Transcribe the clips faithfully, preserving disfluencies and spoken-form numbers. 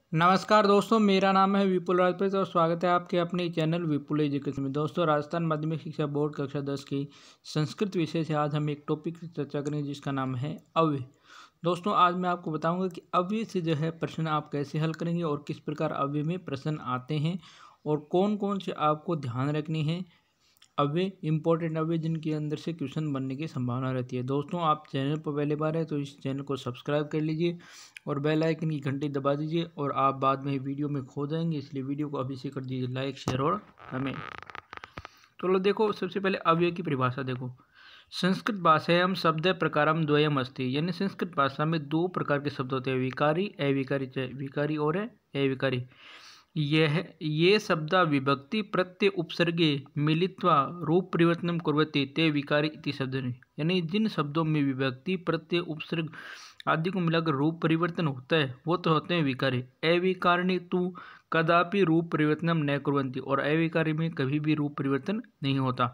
नमस्कार दोस्तों, मेरा नाम है विपुल राजपूत और स्वागत है आपके अपने चैनल विपुल एजुकेशन में। दोस्तों, राजस्थान माध्यमिक शिक्षा बोर्ड कक्षा दस की संस्कृत विषय से आज हम एक टॉपिक की चर्चा करेंगे जिसका नाम है अव्यय। दोस्तों, आज मैं आपको बताऊंगा कि अव्यय से जो है प्रश्न आप कैसे हल करेंगे और किस प्रकार अव्यय में प्रश्न आते हैं और कौन कौन से आपको ध्यान रखनी है अव्यय, इंपॉर्टेंट अव्यय जिनके अंदर से क्वेश्चन बनने की संभावना रहती है। दोस्तों, आप चैनल पर पहले बार है तो इस चैनल को सब्सक्राइब कर लीजिए और बेल आइकन की घंटी दबा दीजिए और आप बाद में वीडियो में खो जाएंगे, इसलिए वीडियो को अभी से कर दीजिए लाइक, शेयर और कमेंट। तो लो देखो, सबसे पहले अव्यय की परिभाषा देखो। संस्कृत भाषायाम शब्द प्रकारम द्वयम अस्ति, यानी संस्कृत भाषा में दो प्रकार के शब्द होते हैं, विकारी, अविकारी, विकारी और अविकारी। यह ये शब्दा विभक्ति प्रत्यय उपसर्गे मिलित्वा रूप परिवर्तनम कुर्वन्ति ते विकारी इति शब्दनि, यानी जिन शब्दों में विभक्ति प्रत्यय उपसर्ग आदि को मिलाकर रूप परिवर्तन होता है वो तो होते हैं विकारी। अविकारिणी तु कदापि रूप परिवर्तनम न कुर्वन्ति, और अविकारी में कभी भी रूप परिवर्तन नहीं होता।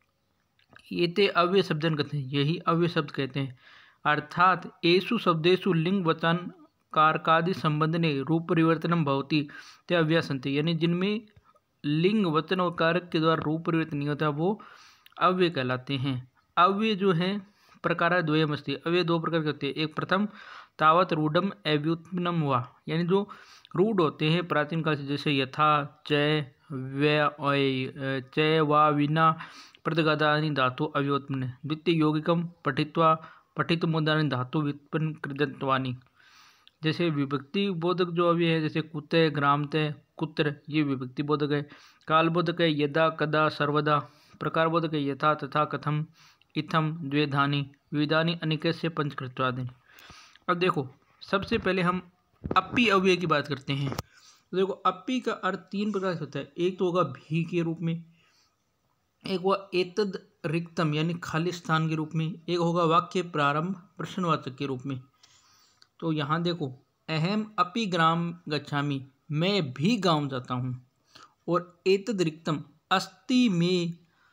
ये ते अव्यय शब्दन कहते हैं, यही अव्यय शब्द कहते हैं। अर्थात एषु शब्देषु लिंग वचन कारकादि संबंधने रूप परिवर्तनम भवति ते अव्यय सन्ति, यानी जिनमें लिंग वचन और कारक के द्वारा रूप परिवर्तन नहीं होता वो अव्यय कहलाते हैं। अव्यय जो है प्रकार द्वयम अस्ति, अव्यय दो प्रकार के होते हैं। एक प्रथम तावत रूढ़म अव्युत्पन्नम हुआ, यानी जो रूढ़ होते हैं प्राचीन काल से, जैसे यथा, चय, व्य, चय वा विना प्रदगदानि धातु अव्युत्पन्न। द्वितीय यौगिकम पठित्वा पठितुमुदानि धातु व्युत्पन्न कृतत्वानि, जैसे विभक्ति बोधक जो अव्यय है, जैसे कुत्ते, ग्रामते, कुत्र, ये विभक्ति बोधक है। काल बोधक है यदा, कदा, सर्वदा। प्रकार बोधक है यथा, तथा, कथम, इथम, द्वेधानि, विविधानि, अनिकस्य, पंचकृत्वादि। अब देखो, सबसे पहले हम अपी अव्यय की बात करते हैं। तो देखो, अपी का अर्थ तीन प्रकार से होता है। एक तो होगा भी के रूप में, एक हुआ एतद रिक्तम यानी खाली स्थान के रूप में, एक होगा वाक्य प्रारंभ प्रश्नवाचक के रूप में। तो यहाँ देखो, अहम अपि ग्राम गच्छामि, मैं भी गांव जाता हूँ। और एतद रिक्तम अस्ति में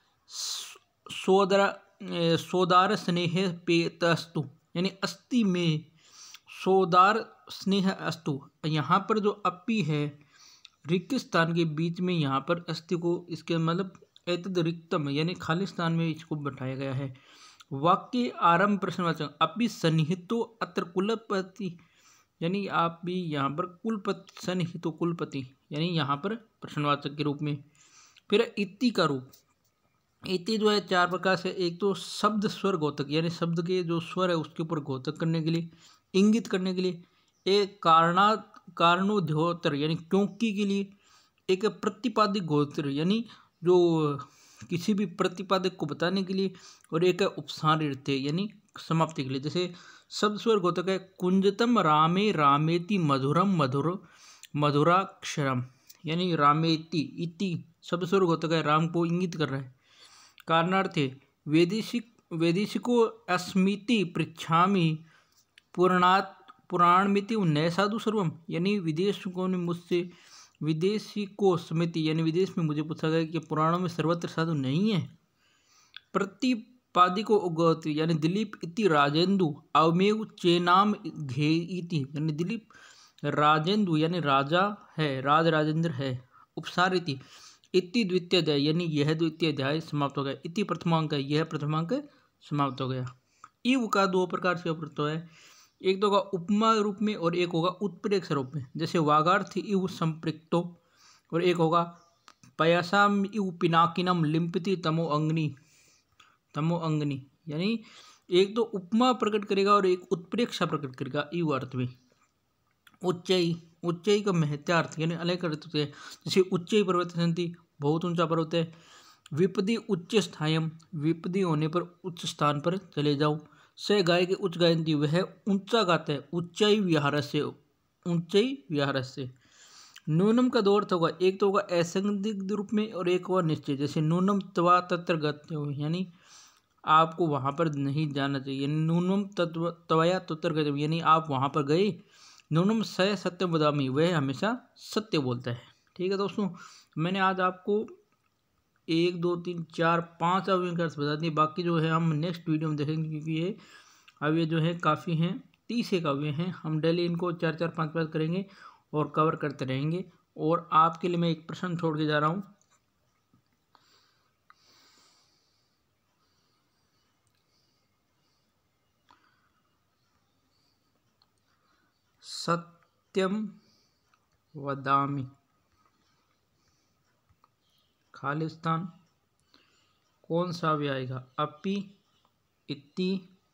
सोदरा सोदार स्नेह पेतस्तु, यानी अस्ति में सोदार स्नेह अस्तु। यहाँ पर जो अपि है रिक्त स्थान के बीच में, यहाँ पर अस्ति को, इसके मतलब एतद रिक्तम यानी खाली स्थान में इसको बैठाया गया है। वाक्य आरंभ प्रश्नवाचक अपि सन्निहितो अत्र कुलपति, यानी आप भी यहाँ पर कुलपति, सन्निहितो कुलपति, यानी यहाँ पर प्रश्नवाचक के रूप में। फिर इति का रूप, इति जो है चार प्रकार से। एक तो शब्द स्वर घोतक, यानी शब्द के जो स्वर है उसके ऊपर घोतक करने के लिए, इंगित करने के लिए। एक कारणा कारणोद्योतर यानी क्योंकि के लिए। एक प्रतिपादिक गोत्र, यानी जो किसी भी प्रतिपादक को बताने के लिए। और एक है उपसारित्य यानी समाप्ति के लिए। जैसे शब्द स्वर घोतक है कुंजतम रामे रामेति मधुरम मधुर मधुराक्षरम, यानी रामेति, इति शब्द स्वर घोतक है, राम को इंगित कर रहा है। कारणार्थ है वेदिशिक वेदिशिको अस्मिति पृच्छामि पुराणात पुराणमिति नय साधु सर्वम, यानी विदेशिकों ने मुझसे, विदेशी को समिति यानी विदेश में मुझे पूछा गया कि पुराणों में सर्वत्र साधु नहीं है। प्रतिपादिको उगौत्री, यानी दिलीप इति राजेंदु अवमेव चेनाम घेइति, यानी दिलीप राजेंदु यानी राजा है, राज राजेंद्र है। उपसारिति इति द्वितीय अध्याय, यानी यह द्वितीय अध्याय समाप्त हो गया। इति प्रथमांक है, यह प्रथमांक समाप्त हो गया। इव का दो प्रकार से प्रत्यय है, एक तो होगा उपमा रूप में और एक होगा उत्प्रेक्ष रूप में। जैसे वागार्थ इव संपृक्तो, और एक होगा पयसाम इव पिनाकिनम लिम्पति तमो अंग्नि तमो अंग्नि, यानी एक तो उपमा प्रकट करेगा और एक उत्प्रेक्षा प्रकट करेगा इव अर्थ में। उच्चई, उच्चई का महत्यार्थ यानी अलग अर्थ होते हैं। जैसे उच्चई पर्वत संति, बहुत ऊंचा पर्वत है। विपदी उच्च स्थायम, विपदी होने पर उच्च स्थान पर चले जाओ। से गाय के उच्च गायंती, वह ऊंचा गाता है। उच्चाई विहार से, ऊंचाई विहार से। नूनम का दो अर्थ होगा, एक तो होगा असंदिग्ध रूप में और एक होगा निश्चय। जैसे नूनम त्वा तत्र गत्यो, यानी आपको वहाँ पर नहीं जाना चाहिए। नूनम तत्व त्वया तत्र गत्यो, यानी आप वहाँ पर गए। नूनम स सत्य बदामी, वह हमेशा सत्य बोलता है। ठीक है दोस्तों, मैंने आज आपको एक दो तीन चार पाँच अव्ययों का अर्थ बता दिए। बाकी जो है हम नेक्स्ट वीडियो में देखेंगे, क्योंकि ये अव्यय जो है काफ़ी हैं, तीस एक अव्यय हैं। हम डेली इनको चार चार पाँच पाँच करेंगे और कवर करते रहेंगे। और आपके लिए मैं एक प्रश्न छोड़ के जा रहा हूँ, सत्यम वदामि खालिस्तान कौन सा भी आएगा? अपि, इति,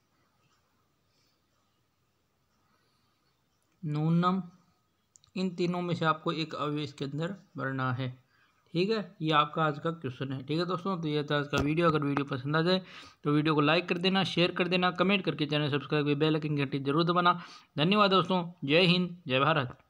नूनम, इन तीनों में से आपको एक अव्यय इसके अंदर भरना है। ठीक है, ये आपका आज का क्वेश्चन है। ठीक है दोस्तों, तो ये था आज का वीडियो। अगर वीडियो पसंद आ जाए तो वीडियो को लाइक कर देना, शेयर कर देना, कमेंट करके चैनल सब्सक्राइब, बेल आइकन घंटी जरूर दबाना। धन्यवाद दोस्तों। जय हिंद, जय भारत।